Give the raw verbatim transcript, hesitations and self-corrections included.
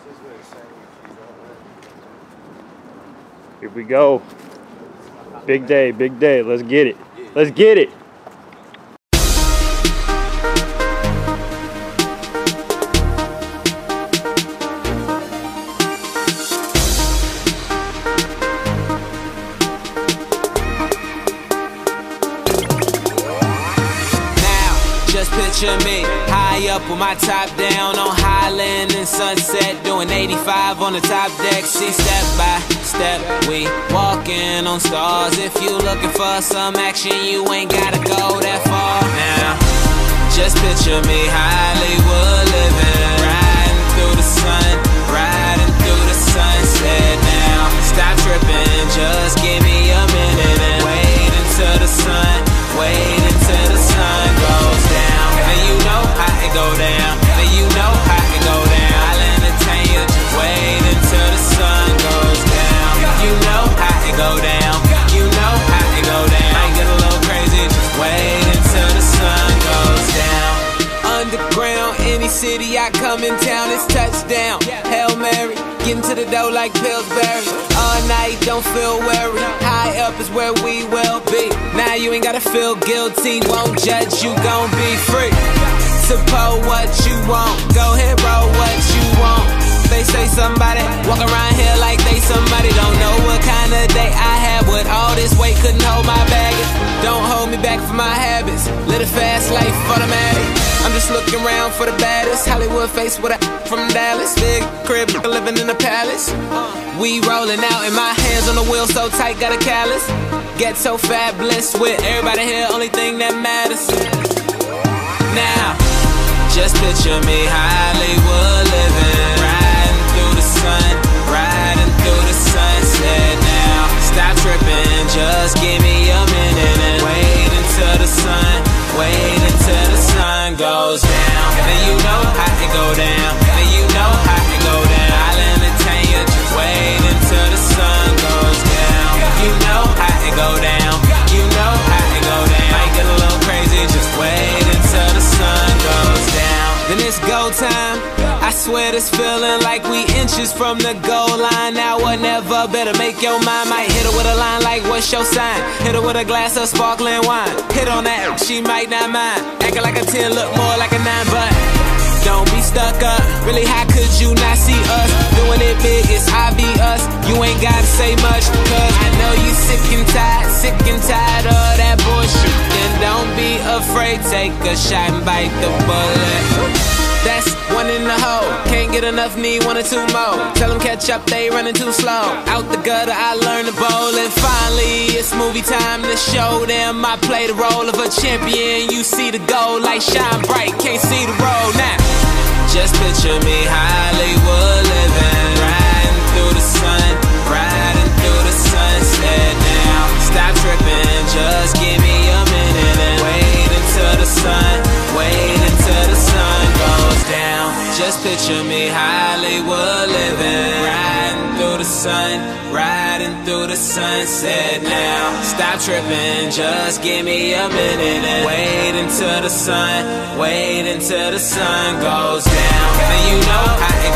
Here we go. Big day, big day. Let's get it. Let's get it. Just picture me high up with my top down on Highland and Sunset, doing eighty-five on the top deck. See, step by step, we walking on stars. If you looking for some action, you ain't gotta go that far. Now, just picture me Hollywood living, riding through the sun, riding through the sunset. Now, stop tripping, just give me a minute and wait until the sun, wait until the sun goes down. And you know how it go down, and you know how it go down. I'll entertain you, just wait until the sun goes down. You know how it go down, you know how it go down. Might get a little crazy, just wait until the sun goes down. Underground, any city I come in town, it's touchdown. Hail Mary, getting to the dough like Pillsbury. All night, don't feel worried. High up is where we will be. Now you ain't gotta feel guilty, won't judge, you gon' be free. Suppose what you want, go ahead, roll what you want. They say somebody, walk around here like they somebody. Don't know what kind of day I have with all this weight, couldn't hold my baggage. Don't hold me back for my habits, live a fast life automatic. I'm just looking around for the baddest Hollywood face with a from Dallas. Big crib, living in the palace. We rolling out and my hands on the wheel so tight, got a callus. Get so fabulous with everybody here, only thing that matters. Now, just picture me Hollywood living, riding through the sun, riding through the sunset. Now, stop tripping, just give me a minute and wait until the sun, wait until the sun goes down. And you know how it go down, and you know how it go down. I'll entertain you, just wait until the sun goes down. You know how it go down, you know how it go down. Might get a little crazy, just wait until the sun goes down. Then it's go time. I swear this feeling like we inches from the goal line. Now or never, better make your mind. Might hit her with a line like, what's your sign? Hit her with a glass of sparkling wine. Hit on that, she might not mind. Acting like a ten, look more like a nine, but don't be stuck up. Really, how could you not see us? Doing it big, it's obvious. You ain't gotta say much, cause I know you sick and tired, sick and tired of that bullshit. Then don't be afraid, take a shot and bite the bullet. That's one in the hole, can't get enough, need one or two more. Tell them catch up, they running too slow. Out the gutter, I learned to bowl. And finally, it's movie time to show them I play the role of a champion. You see the goal, like shine bright, can't see the road now. Just picture me Hollywood living, riding through the sun, riding through the sunset. Now, stop tripping, just give me a minute and wait until the sun, wait until the sun goes down. Just picture me Hollywood living, riding through the sun, riding through the sunset. Now, stop tripping, just give me a minute and wait until the sun, wait until the sun goes down. And you know how it